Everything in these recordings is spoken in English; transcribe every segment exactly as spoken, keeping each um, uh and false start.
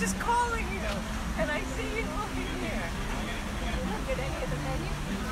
just calling you, and I see you looking here. Look at any of the menu.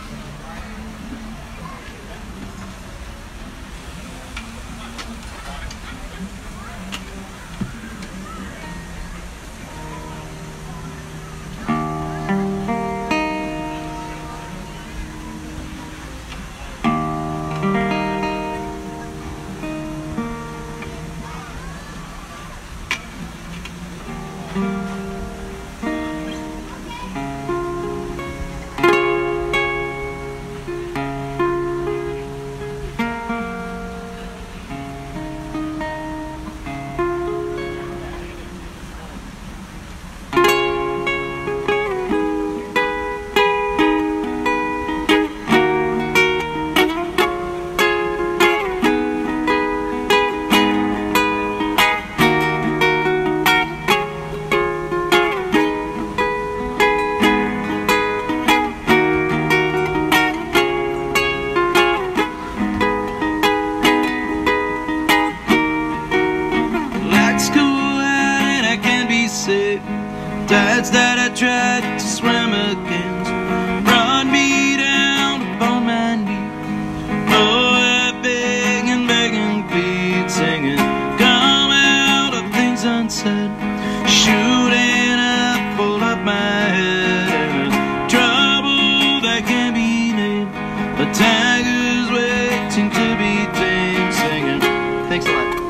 Tides that I tried to swim against brought me down upon my knees. Oh, I beg and beg and plead, singing, come out of things unsaid. Shooting up, pull up my head, and a trouble that can't be named. A tiger's waiting to be tamed, singing. Thanks a lot.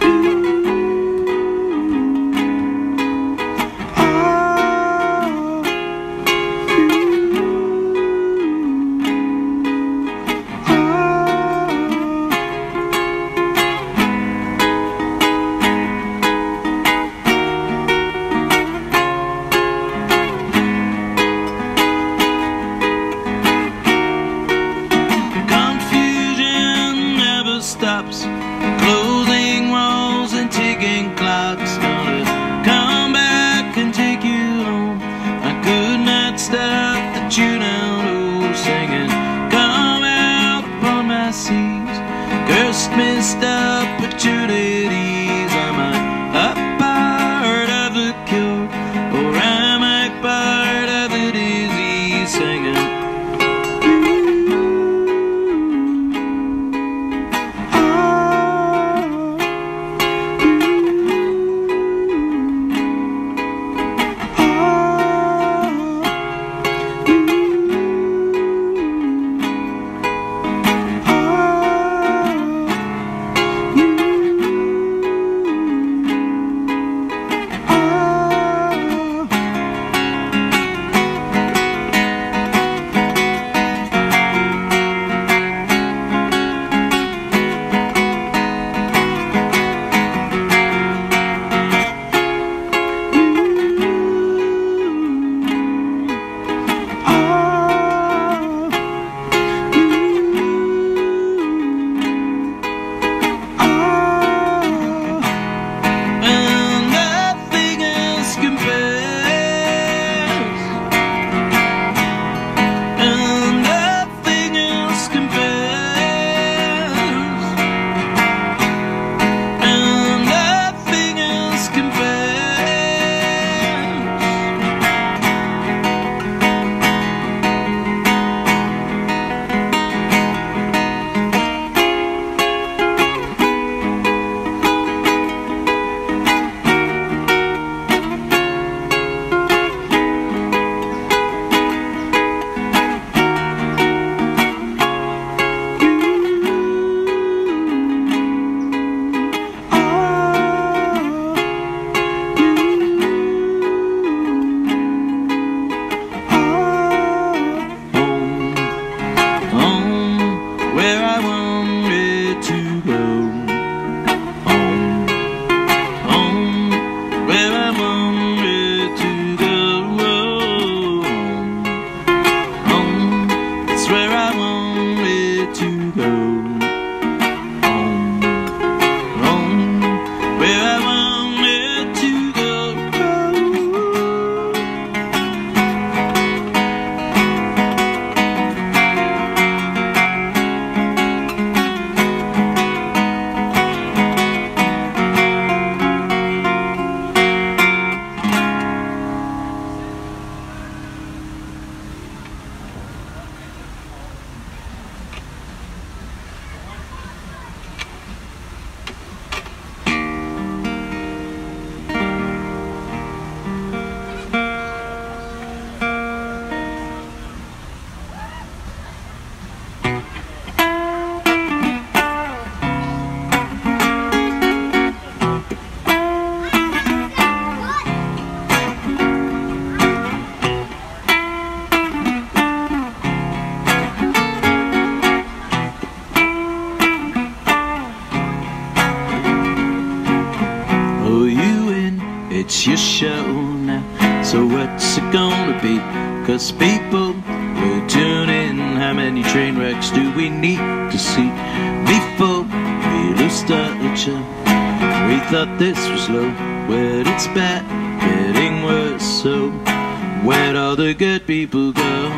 it's your show now. So what's it gonna be? Cause people will tune in. How many train wrecks do we need to see before we lose touch? We thought this was low, but it's bad, getting worse. So where'd all the good people go?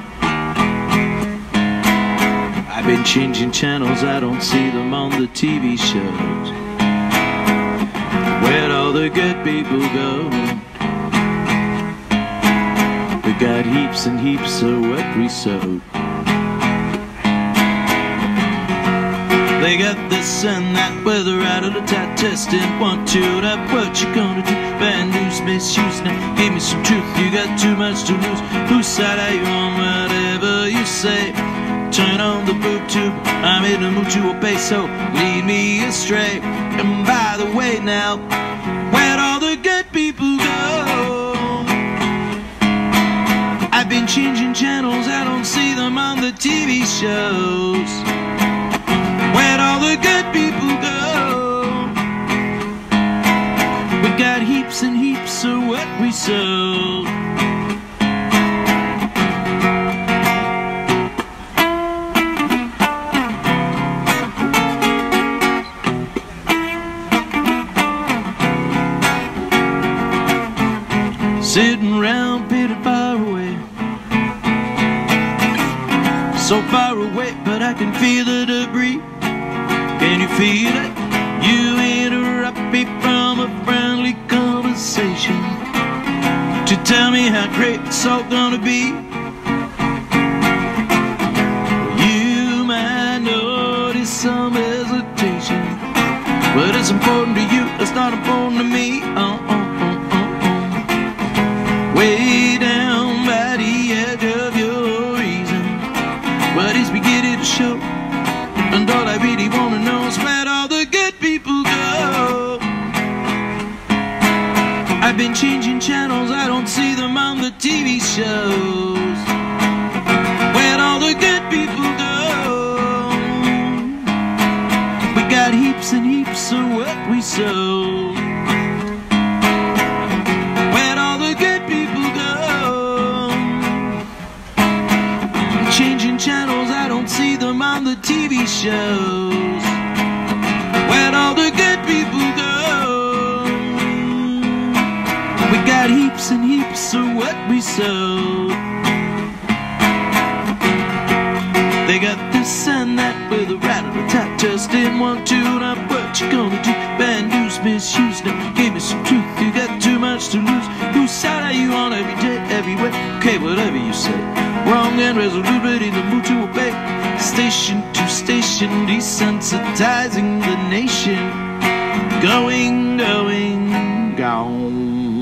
I've been changing channels, I don't see them on the T V shows. Where'd all the good people go? We got heaps and heaps of what we sowed. They got this and that, weather out of the tight testing. One, two, that what you gonna do? Bad news, misuse now. Give me some truth, you got too much to lose. Whose side are you on? Whatever you say. Turn on the boob tube, I'm in the mood to obey, so lead me astray. And by the way now, where'd all the good people go? I've been changing channels, I don't see them on the T V shows. Where'd all the good people go? We got heaps and heaps of what we sowed. Sitting around pretty far away, so far away, but I can feel the debris. Can you feel it? You interrupt me from a friendly conversation to tell me how great it's all gonna be. You might notice some hesitation, but it's important to you, it's not important to me. uh, uh, uh, uh, uh. Way down by the edge of your reason, what is beginning to show? And all I really wanna know is where'd all the good people go? I've been changing channels, I don't see them on the T V shows. Where'd all the good people go? We got heaps and heaps of what we sow. Where'd all the good people go? I'm changing channels, I don't see them on the T V shows. Where'd all the good people go? We got heaps and heaps of what we sow. They got this and that with a rat on the top, just in one, two, not what you gonna do? Bad news, misuse now. Give me some truth, you got too much to lose. Whose side are you on every day, everywhere? Okay, whatever you say. Wrong and resolute, but in the mood to obey. Station to station, desensitizing the nation. Going, going, gone.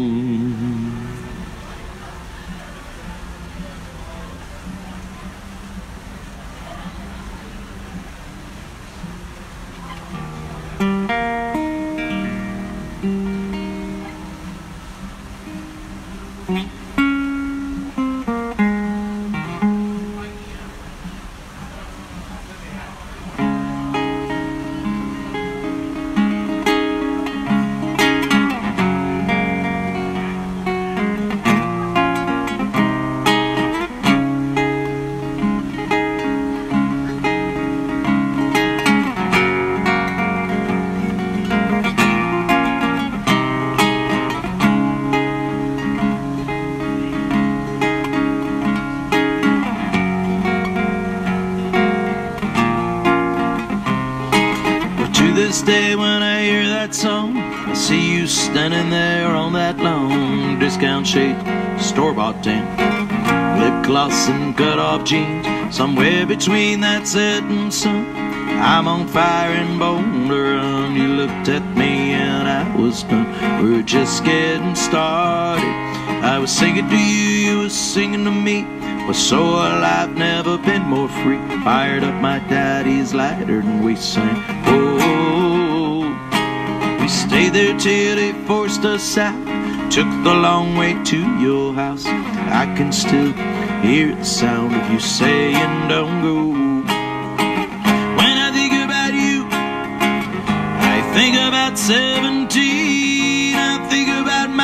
This day when I hear that song, I see you standing there on that lawn. Discount shade, store-bought tan, lip gloss and cut-off jeans. Somewhere between that setting sun, I'm on fire and born to run. You looked at me and I was done. We're just getting started. I was singing to you, you were singing to me. Was so alive, never been more free. Fired up my daddy's lighter and we sang, oh. We stayed there till they forced us out. Took the long way to your house. I can still hear the sound of you saying don't go. When I think about you, I think about seventeen. I think about my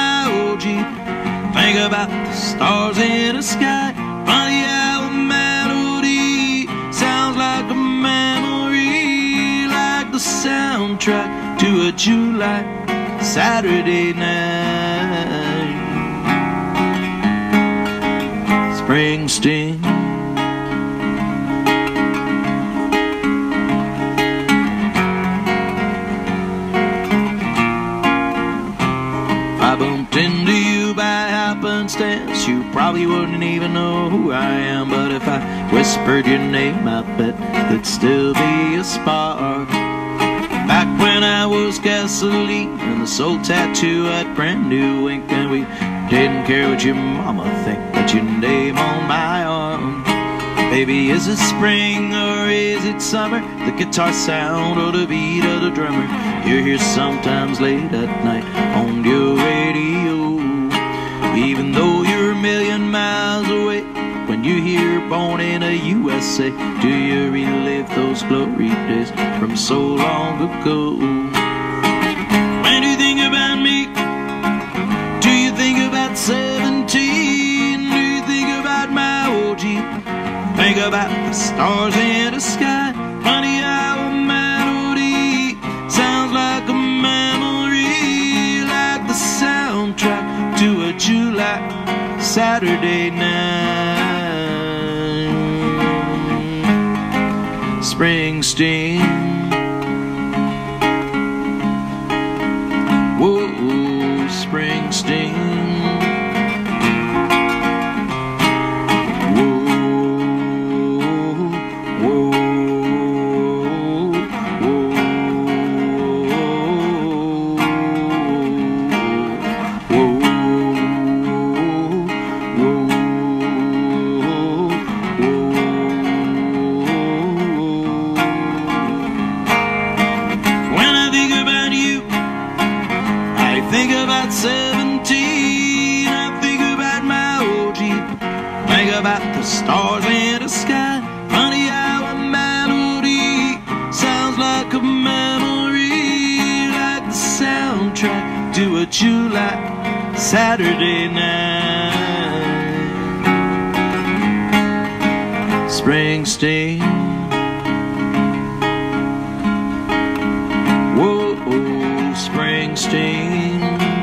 Think about the stars in the sky. Funny how a melody sounds like a memory, like the soundtrack to a July Saturday night. Springsteen. I bumped into you by happenstance, you probably wouldn't even know who I am. But if I whispered your name, I bet there'd still be a spark. Back when I was gasoline and the soul tattoo had brand new ink, and we didn't care what your mama think, but your name on my arm. Baby, is it spring or is it summer? The guitar sound or the beat of the drummer? You're here sometimes late at night on your radio. Even though you're a million miles away, when you hear born in a U S A, do you relive those glory days from so long ago? When you think about me, do you think about seventeen? Do you think about my old Jeep? Think about the stars in the sky. Funny how a melody sounds like a memory, like the soundtrack to a July Saturday night. Springsteen. Whoa, Springsteen. seventeen, I think about my old Jeep. Think about the stars in the sky. Funny how a melody sounds like a memory, like the soundtrack to a July Saturday night. Springsteen. Whoa, Springsteen.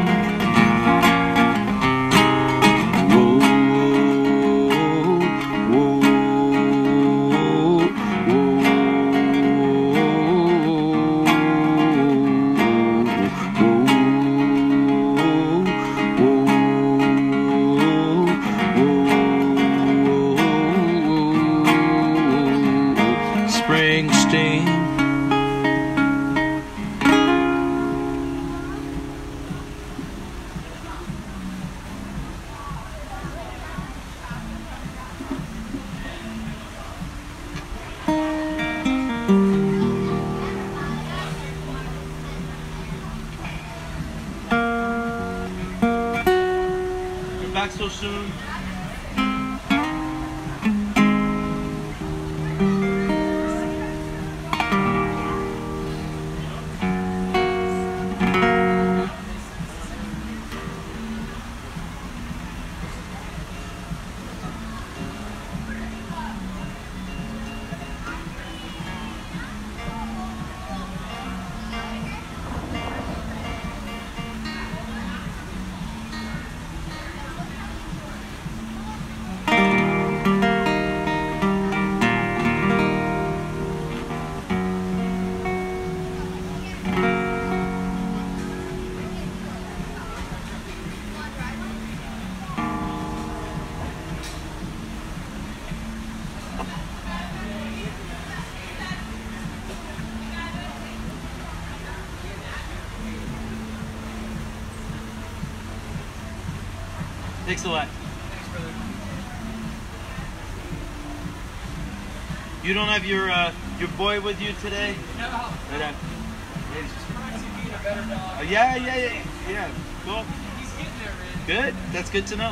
Back so soon. Thanks a lot. Thanks, brother. You don't have your uh, your boy with you today? No. Right on. He's just trying to be a better dog. Oh, yeah, yeah, yeah, yeah. Cool. He's getting there, man. Good. That's good to know.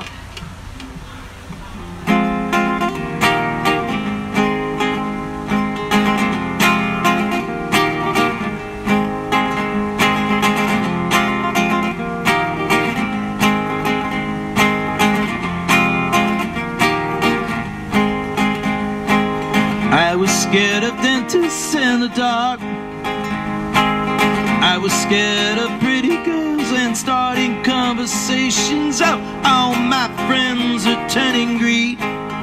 scared of dentists in the dark. I was scared of pretty girls and starting conversations. Oh, all my friends are turning green.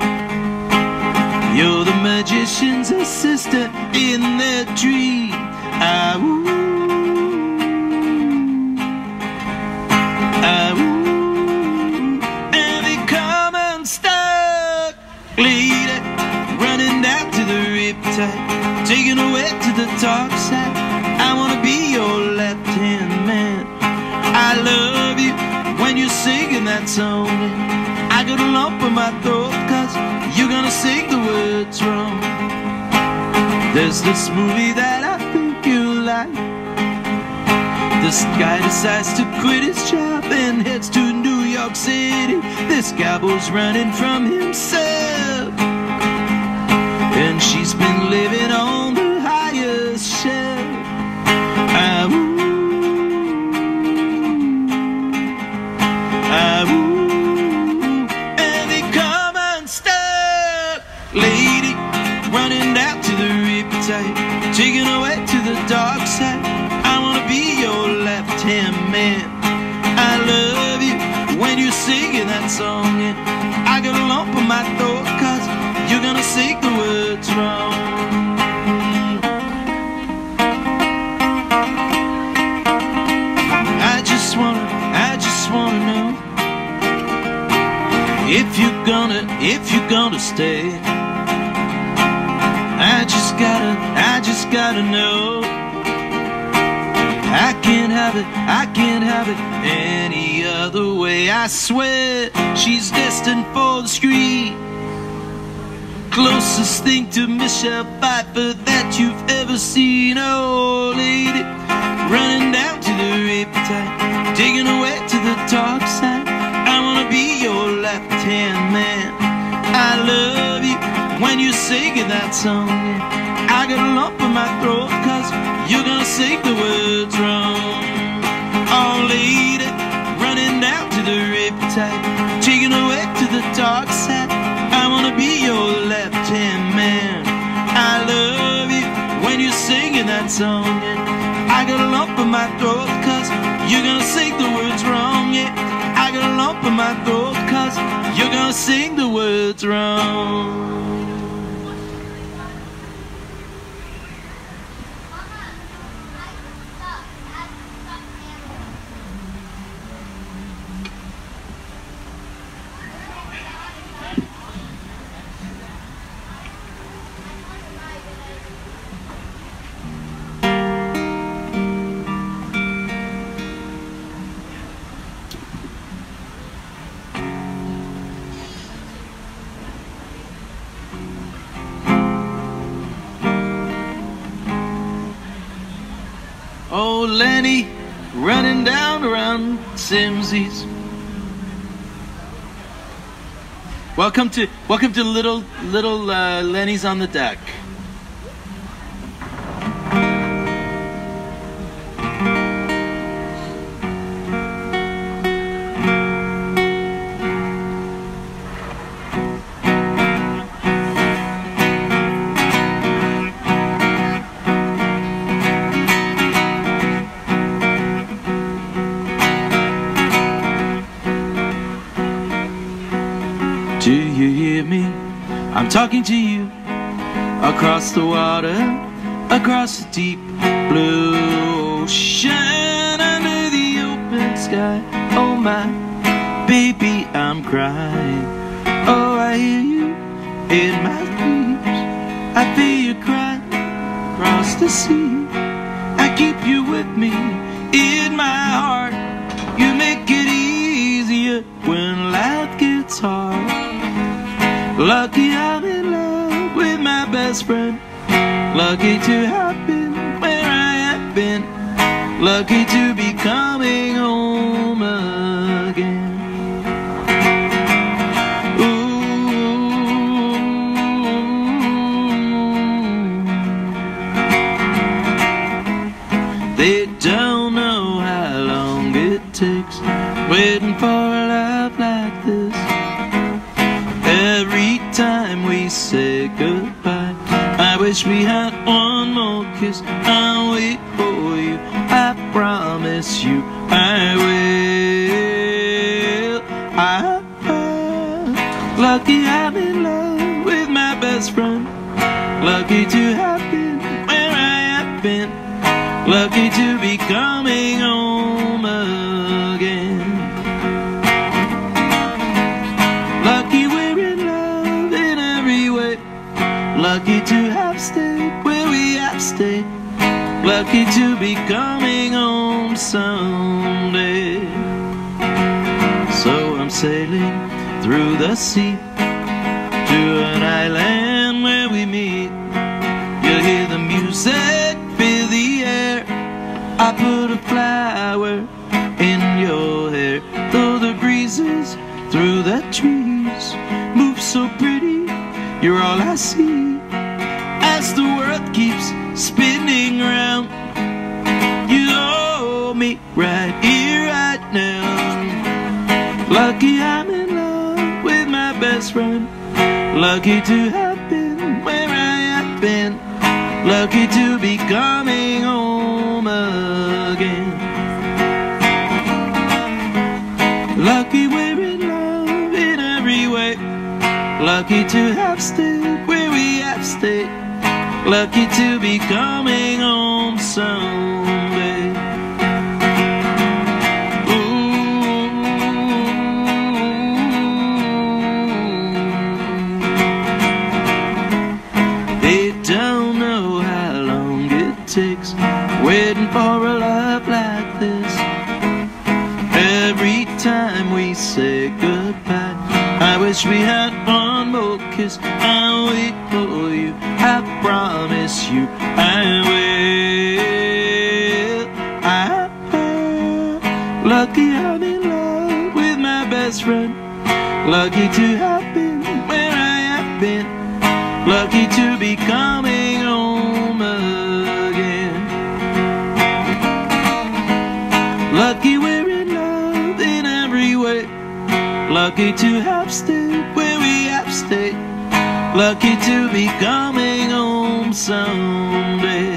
You're the magician's assistant in their dream. Ah, ooh, ah, ooh. And they come unstuck, lady, running down to the riptide, taking away to the dark side. I wanna be your left-hand man. I love you when you're singing that song. I got a lump in my throat 'cause you're gonna sing the words wrong. There's this movie that I think you like. This guy decides to quit his job and heads to New York City. This cowboy's running from himself, and she's been living on the highest shelf. Ah, ooh, ah, ooh. And they come unstuck, lady, running down to the riptide, taking away to the dark side. I wanna be your left-hand man. I love you when you're singing that song, and I got a lump in my throat 'cause you're gonna sing the words wrong. I just wanna, I just wanna know if you're gonna, if you're gonna stay. I just gotta, I just gotta know. I can't have it, I can't have it any other way. I swear she's destined for the screen. Closest thing to Michelle Pfeiffer that you've ever seen. Oh, lady, running down to the riptide, digging away to the dark side. I wanna be your left-hand man. I love you when you're singing that song. I got a lump in my throat 'cause you're gonna sing the words wrong. Oh, lady, running down to the riptide, taking away to the dark side. I wanna be your left-hand man. I love you when you're singing that song. And I got a lump in my throat 'cause you're gonna sing the words wrong. Yeah, I got a lump in my throat 'cause you're gonna sing the words wrong. Oh, Lenny, running down around Simmzy's. Welcome to welcome to little little uh, Lenny's on the deck. Do you hear me? I'm talking to you across the water, across the deep blue ocean, under the open sky. Oh my baby, I'm crying. Oh, I hear you in my dreams. I feel you cry across the sea. I keep you with me in my heart. You make it easier when life gets hard. Lucky I'm in love with my best friend. Lucky to have been where I have been. Lucky to be coming home again. Ooh. They don't know how long it takes waiting for a love like this. Every time we say goodbye, I wish wish we had one more kiss. I'll wait for you, I promise you I will. I'm lucky I'm in love with my best friend. Lucky to have been where I have been. Lucky to be coming home again. Lucky we're in love in every way. Lucky to have stayed where we have stayed. Lucky to be coming home someday. So I'm sailing through the sea to an island where we meet. You'll hear the music, feel the air. I put a flower in your hair. Though the breezes through the trees move so pretty, you're all I see. As the world keeps spinning round, you hold me right here, right now. Lucky I'm in love with my best friend. Lucky to have been where I have been. Lucky to be coming home again. Lucky we're in love in every way. Lucky to have stayed where we have stayed. Lucky to be coming home someday. Takes waiting for a love like this. Every time we say goodbye, I wish we had one more kiss. I'll wait for you, I promise you I will. I'm lucky I'm in love with my best friend. Lucky to have been where I have been. Lucky to be coming home again. Lucky we're in love in every way. Lucky to have stayed where we have stayed. Lucky to be coming home someday.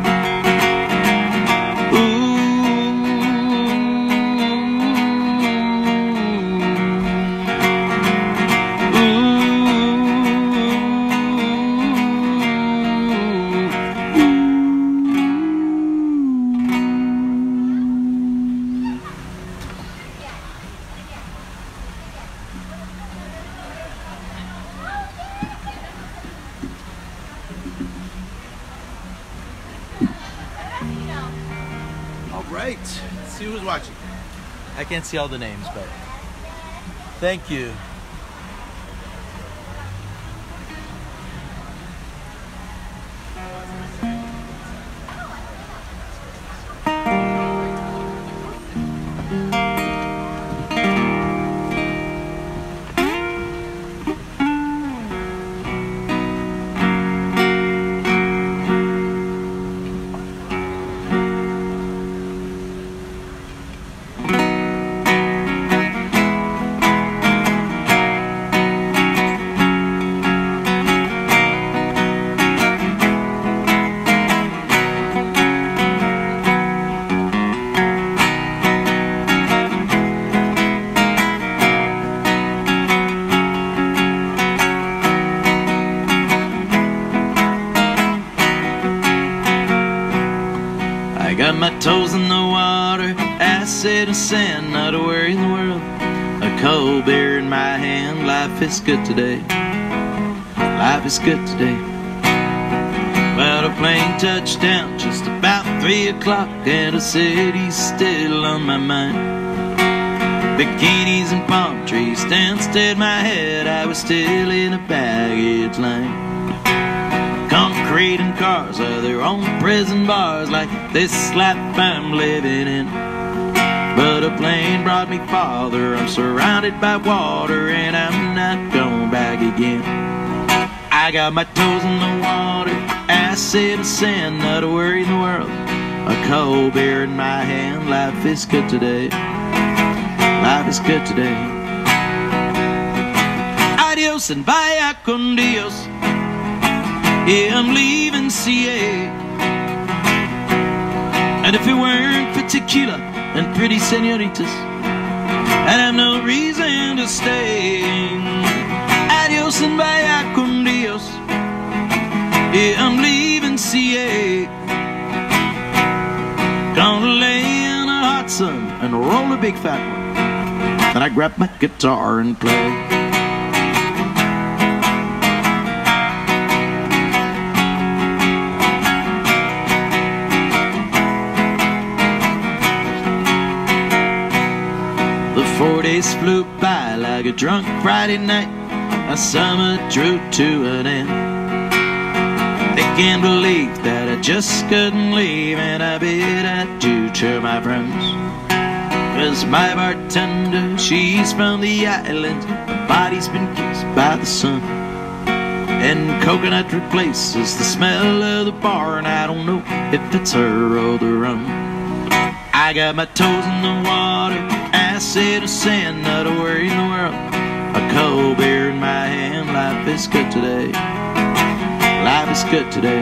Right. Let's see who's watching. I can't see all the names, but thank you. Got my toes in the water, acid and sand, not a worry in the world. A cold beer in my hand, life is good today. Life is good today. Well, the plane touched down just about three o'clock, and the city's still on my mind. Bikinis and palm trees danced in my head, I was still in a baggage line. Concrete and cars are their own prison bars, like this life I'm living in. But a plane brought me farther, I'm surrounded by water, and I'm not going back again. I got my toes in the water, acid and sand, not a worry in the world. A cold beer in my hand, life is good today. Life is good today. Adios and vaya con Dios. Yeah, I'm leaving C A. And if it weren't for tequila and pretty senoritas, I'd have no reason to stay. Adios and vaya con Dios. Yeah, I'm leaving C A. Gonna lay in the hot sun and roll a big fat one. Then I grab my guitar and play. Four days flew by like a drunk Friday night. A summer drew to an end. They can't believe that I just couldn't leave, and I bid adieu to my friends. Cause my bartender, she's from the island. Her body's been kissed by the sun, and coconut replaces the smell of the bar, and I don't know if it's her or the rum. I got my toes in the water, acid or sand, not a worry in the world. A cold beer in my hand, life is good today. Life is good today.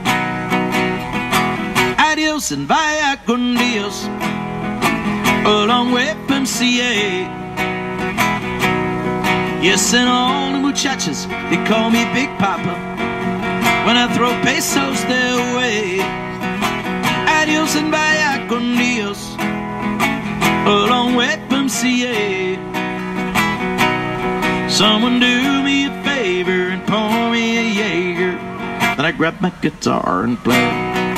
Adios and vaya con Dios. A long way from C A. Yes, and all the muchachas, they call me Big Papa when I throw pesos their way. Adios and vaya con Dios. A long way from C A. Someone do me a favor and pour me a Jaeger. Then I grab my guitar and play.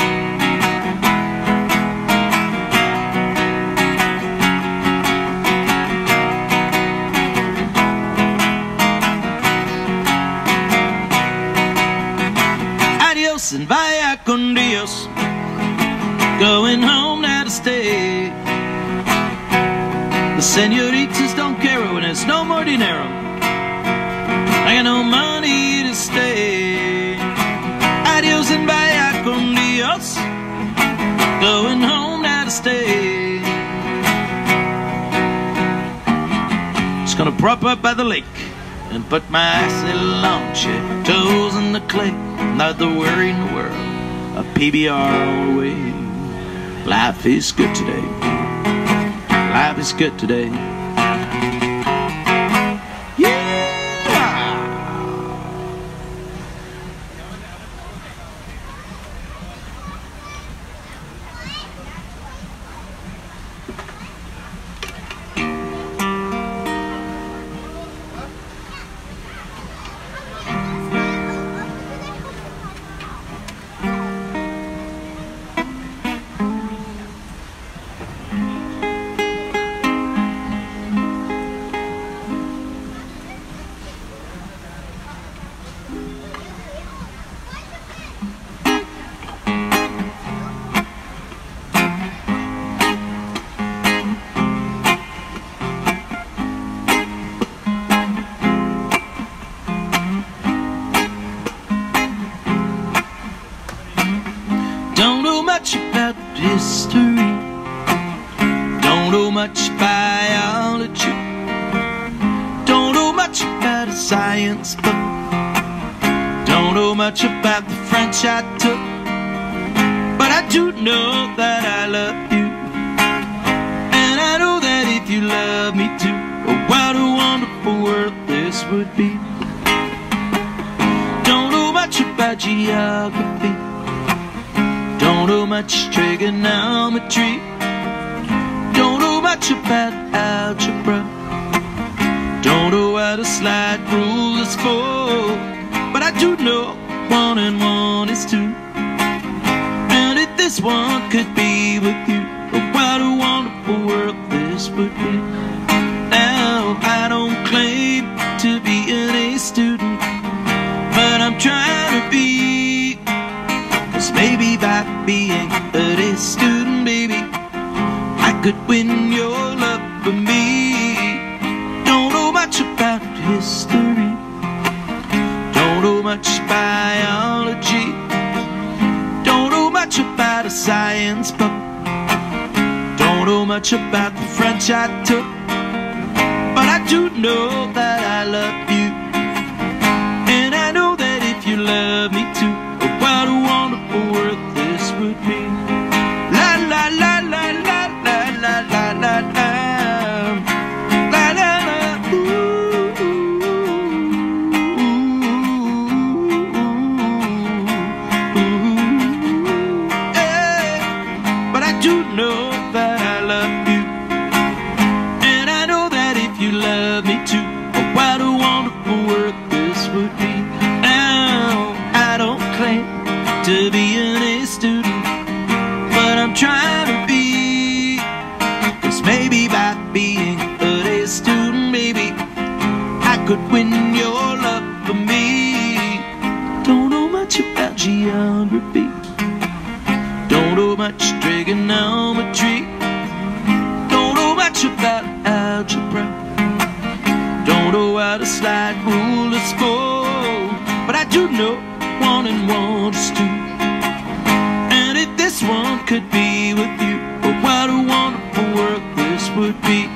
Adios and vaya con Dios. Going home now to stay. The senoritas don't care when there's no more dinero. I got no money to stay. Adios and vaya con Dios. Going home now to stay. Just gonna prop up by the lake and put my silly launch toes in the clay. Not the worry in the world. A P B R all the way. Life is good today. Life is good today. About history, don't know much biology, don't know much about a science book, don't know much about the French I took, but I do know that I love you, and I know that if you love me too, oh, what a wonderful world this would be. Don't know much about geography, don't know much trigonometry, don't know much about algebra, don't know what a slide rule is for, but I do know one and one is two, and if this one could be with you, oh, what a wonderful world this would be. Now I don't claim to be an A student, but I'm trying to be. Cause maybe by being a A student, baby, I could win your love for me. Don't know much about history, don't know much biology, don't know much about a science book, don't know much about the French I took, but I do know that I love you, and I know that if you love me too, could win your love for me. Don't know much about geography, don't know much trigonometry, don't know much about algebra, don't know how to slide rulers four, but I do know one and one is two. And if this one could be with you, oh, what a wonderful world this would be.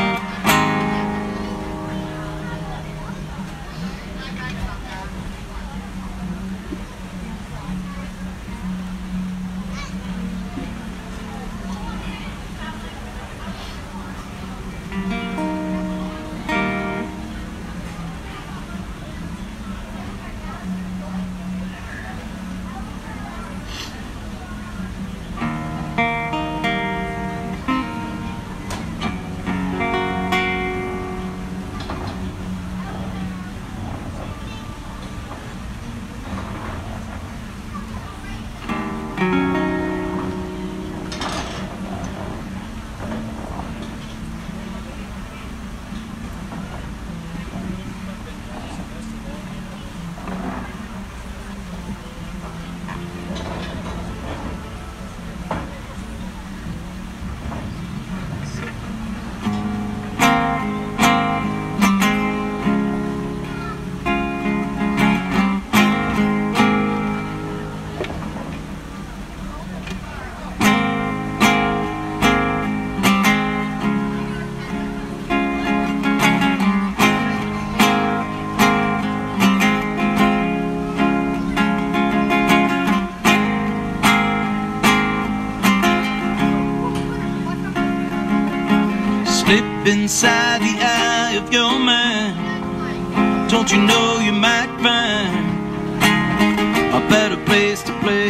Slip inside the eye of your mind. Don't you know you might find a better place to play?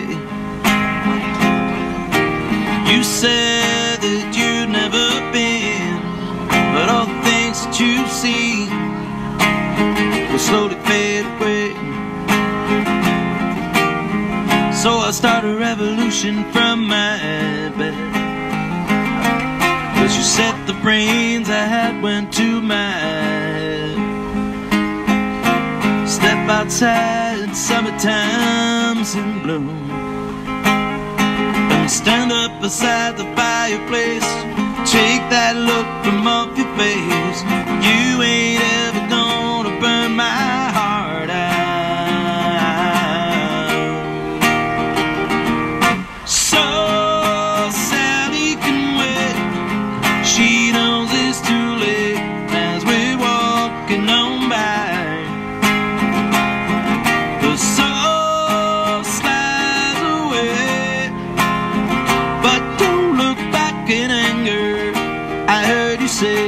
You said that you'd never been, but all the things that you've seen will slowly fade away. So I'll start a revolution from my bed, 'cause you said the brains I had went to my head. Step outside, summertime's in bloom, and stand up beside the fireplace. Take that look from off your face. You ain't ever gonna burn my heart out. So Sally can wait, she knows it's too late as we're walking on by. The soul slides away, but don't look back in anger, I heard you say.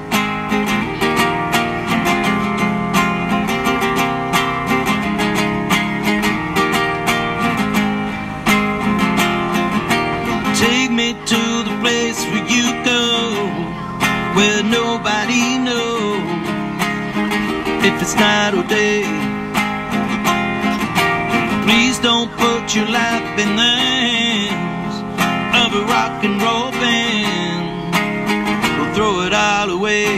Take me to the place where you go, where nobody knows if it's night or day. Please don't put your life in the hands of a rock and roll band. We'll throw it all away.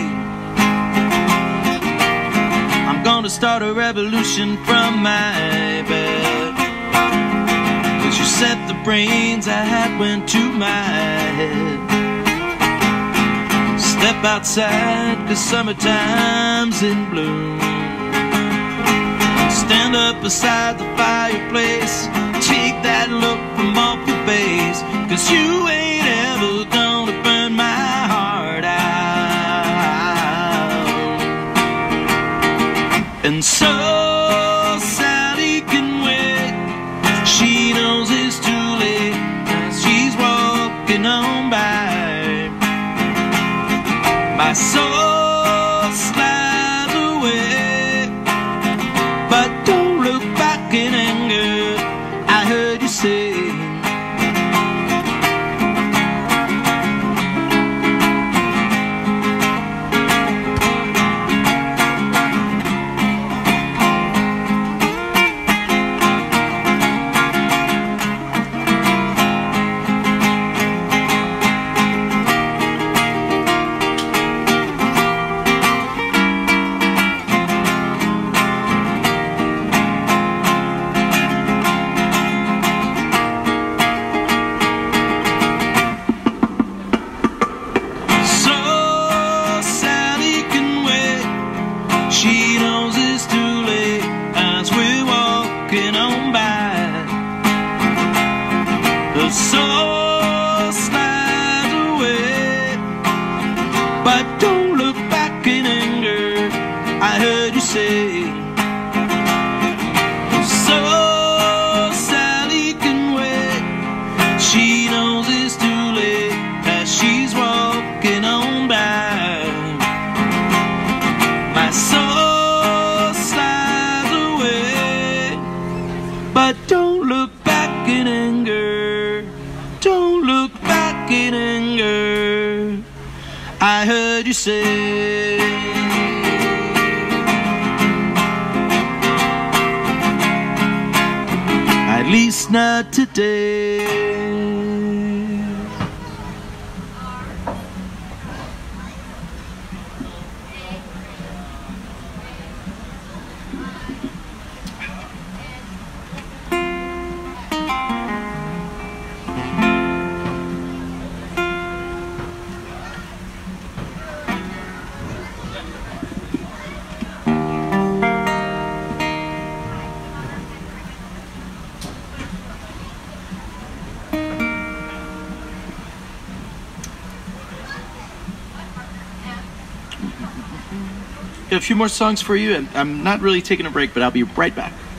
I'm gonna start a revolution from my bed, 'cause you said the brains I had went to my head. Step outside, 'cause summertime's in bloom. Stand up beside the fireplace. Take that look from off your face, 'cause you ain't ever gonna burn my heart out. And so Sally can wait, she knows it's too late as she's walking on by. My soul slides away, but don't look back in anger, I heard you say. but don't look back in anger. I heard you say, so Sally can wait. She knows it's too late as she's walking on by. My soul slides away, but don't look back in anger. Don't look back in anger. I heard you say, at least not today. A few more songs for you, and I'm not really taking a break, but I'll be right back.